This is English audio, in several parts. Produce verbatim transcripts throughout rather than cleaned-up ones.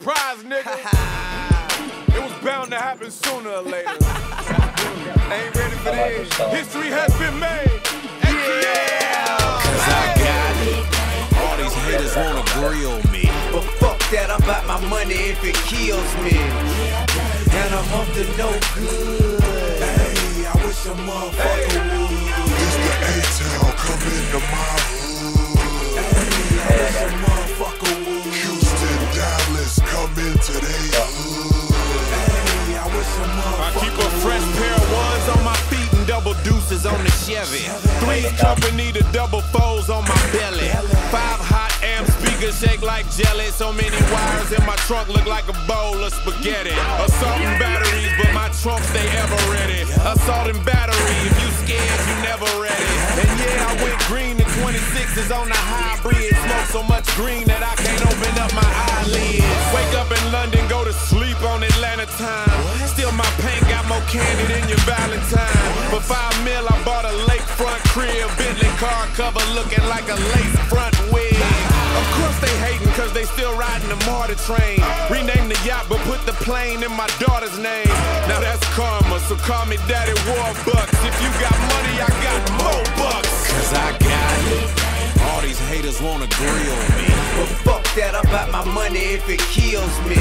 surprise, nigga. It was bound to happen sooner or later. Ain't ready for this. History has been made. Yeah! Cause I got it. All these haters wanna grill me. But fuck that, I'm about my money if it kills me. And I'm up to no good. Hey, I wish a motherfucker would. It's the A-Town, come into my hood. Hey, I wish a motherfucker would. Houston, Dallas, come into they hood. Hey, I wish a motherfucker I keep a fresh pair of ones on my feet and double deuces on the Chevy. Three's company to double foes on my belly. Five hot amp speakers shake like jelly. So many wires in my trunk look like a bowl of spaghetti. Assault and batteries, but my trunk stay ever ready. Assault and battery, if you scared, you never ready. And yeah, I went green to twenty-sixes on the hybrid. Smoke so much green that I can't open up my eyelids. Wake up in London, go to sleep on Atlanta time. Still my paint got more candy than your Valentine. For five mil, I bought a lakefront crib. Bentley car cover looking like a lace front wig. Of course they hating cause they still riding the MARTA train. Rename the yacht but put the plane in my daughter's name. Now that's karma, so call me Daddy Warbucks. If you got money, I got more bucks. Cause I got it. All these haters wanna grill me. But fuck that, I'm about my money if it kills me.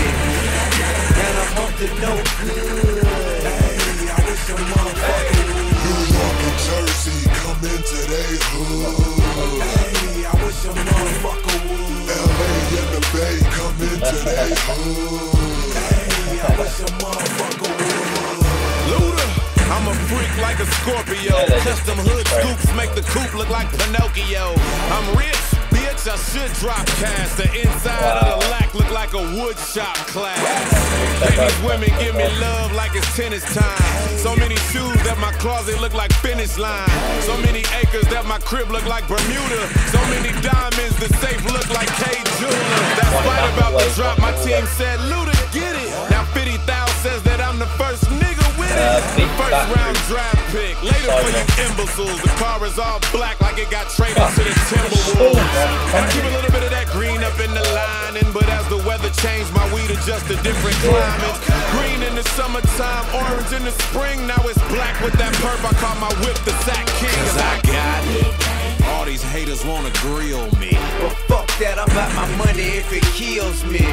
And I'm up to no good. Hey, I wish a motherfucker would. New York and Jersey, come into they hood. Hey, I wish a motherfucker would. L A and the Bay, come into they hood. Hey, I wish a motherfucker would. Luda, I'm a freak like a Scorpio. Custom hood scoops make the coupe look like Pinocchio. I'm rich, bitch, I should drop cash. The inside of the lack look like a wood shop class. Ladies, women give me love like it's tennis time. So many shoes that my closet look like finish line. So many acres that my crib look like Bermuda. So many diamonds, the safe look like K. Jeweler. That's right about the drop, my team said, Luda, get it. Now fifty thousand says that I'm the first nigga with it. First round draft pick, later for you imbeciles. The car is all black like it got traded to the Timberwolves. And I keep a little bit of that green up in the lining, but as the weather changed, my weed adjust to different climates. Green in the summertime, orange in the spring, now it's black with that purp. I call my whip the Sack King. Cause I got it. All these haters wanna grill me. But fuck that, I'm about my money if it kills me.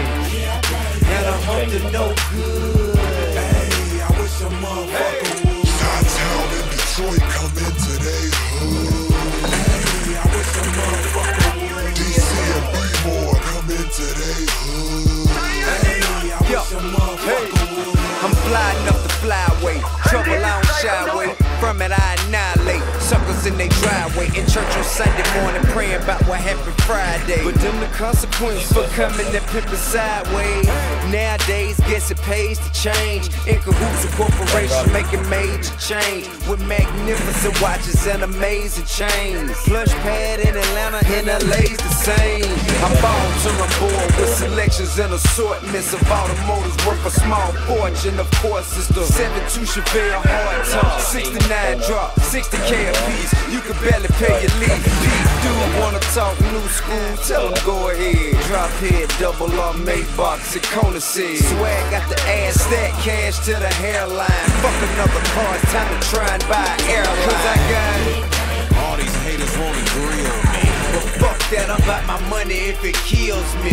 And I'm up to no good. Hey, I wish a motherfucker would. Chi-Town and Detroit, come into they hood. Hey, I wish a motherfucker would. D C and B-More, come into they hood. Hey, I wish a motherfucker would. I'm fly enough to fly away. Trouble I don't shy away. From it I annihilate suckers in they driveway. In church on Sunday morning praying about what happened Friday. But them the consequence for coming and pimping sideways. Nowadays guess it pays to change. In cahoots with corporation making major change. With magnificent watches and amazing chains. Plush pad in Atlanta and L A's the same. I'm bound to my board with selections and assortments of automotives worth a small fortune. Of course it's the seventy-two Chevelle hard top, sixty-nine drop, sixty K a piece. You can barely pay your lease. Peace, dude wanna talk new school, tell him go ahead. Drop head, double R, Maybach, and Kona said. Swag got the ass, stack cash to the hairline. Fuck another car, it's time to try and buy an airline. Cause I got it. All these haters wanna grill me. But fuck that, I'm about my money if it kills me.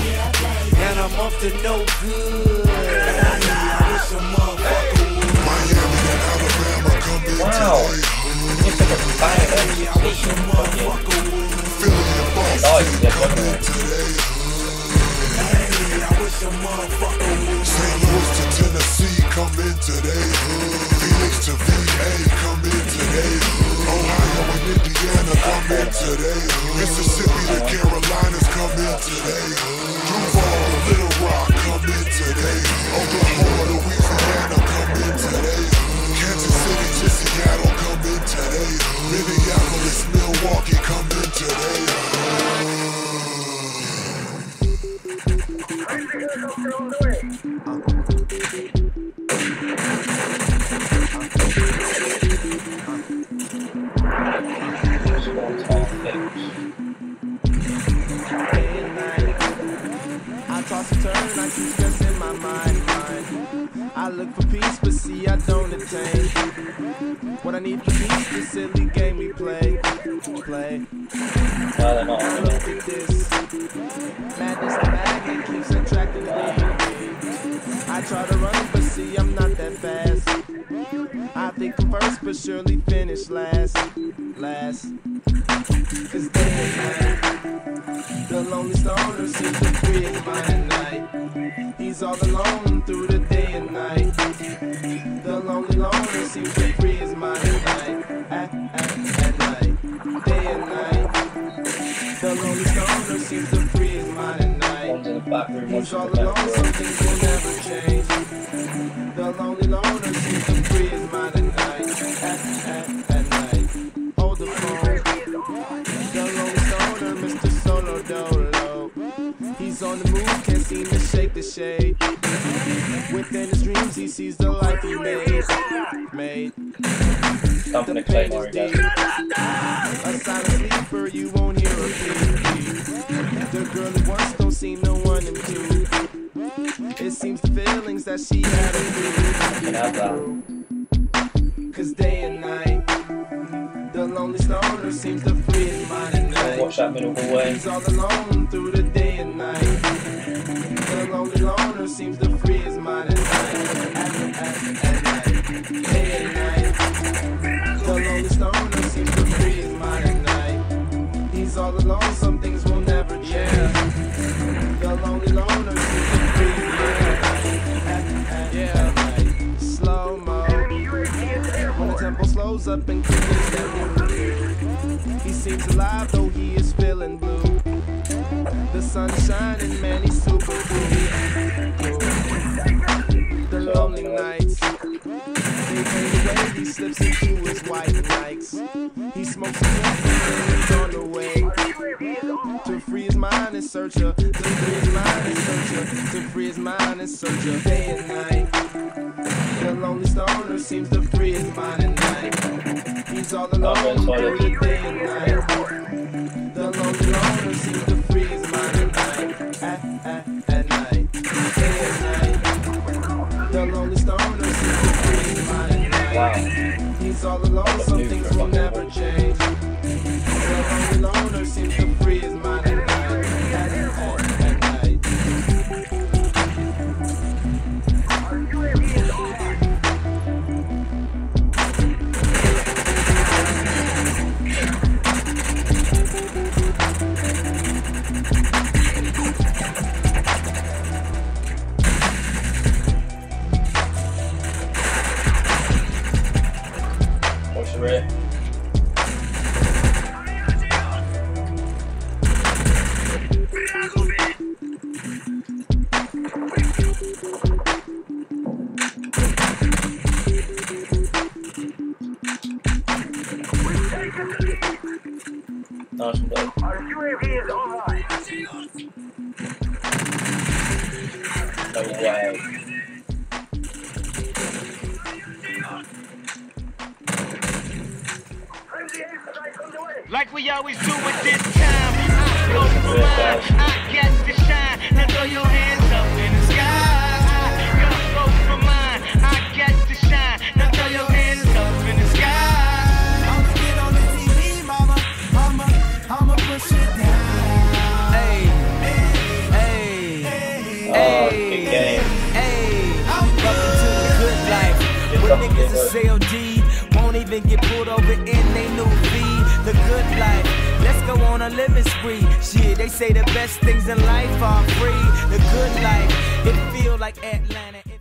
And I'm up to no good. I wish a motherfucker would. Miami and Alabama, come into Wow. they hood. It's like a fire every I wish a motherfucker would. Philly and Boston, come into they hood. Hey, I wish a motherfucker would. Saint Louis to Tennessee, come into they hood. Phoenix to V A, come into they hood. Ohio and Indiana, come into they hood. Mississippi to Carolinas, come into they hood. Duval to Little Rock, come into they hood. Oklahoma to Louisiana, come into they hood. Kansas City to Seattle, come into they hood. Minneapolis, Milwaukee, come into they hood. I talk toss and turn, I keep stressing my mind, mind. I look for peace, but see I don't attain. What I need for peace, the silly game we play, play. No, they're not. I look at this madness, the magnet keeps attracting me. I try to run, but see I'm not that fast. I think I'm first, but surely finish last, last. Cause day and night, the lonely stoner seems to free his mind at night. He's all alone through the day and night. The lonely loner seems to free his mind at night, at, at, at night, day and night. The lonely stoner seems to free his mind at night. He's all alone, some things will never change. The lonely loner seems to free his mind at night, at, at, at night. Hold the phone. The lonely stoner, Mister Solo Dolo. He's on the move, can't seem to shake the shade. Within his dreams, he sees the life he made. Made. The pain is deep. A silent sleeper, you won't hear a beat. The girl he wants don't seem to want him to. It seems the feelings that she had to do. Cause day and night, the lonely stoner seems to free his mind at night. Watch that middle hallway. He's all alone through the day and night. The lonely loner seems to free his mind at night. At, at, at night, day and night. The lonely stoner seems to free his mind at night. He's all alone, some things will never change. The lonely loner seems to free his mind at, at, at night. Slow mo. When the tempo slows up and kicks that new. He seems alive though he is feeling blue. The sun's shining, man, he's super blue. The lonely nights, they fade away, he slips into his white Nikes. He smokes a joint and he's on the way to free his mind and search her, to free his mind and search her, to free his mind and search her. Day and night, the lonely stoner seems to free his mind at night. He's all alone through the day and night. The lonely loner seems to free his mind at night, at, at, at night, day and night. The lonely stoner seems to free his mind at night. Wow. He's all alone, some things will never change. The lonely loner seems to free his mind at night, at, at, at night. Watch the rear. Nice one, Dave. No way. Like we always do at this time, I go for mine, I get to shine. Now throw your hands up in the sky. I go for mine, I get to shine. Now throw your hands up in the sky. I'ma get on the T V, mama. I'ma, I'ma push it down. Hey, hey, hey, Oh, good game. hey. Welcome to the good life. Where niggas is L D won't even get pulled over in they new V. The good life. Let's go on a living spree. Shit, they say the best things in life are free. The good life. It feel like Atlanta.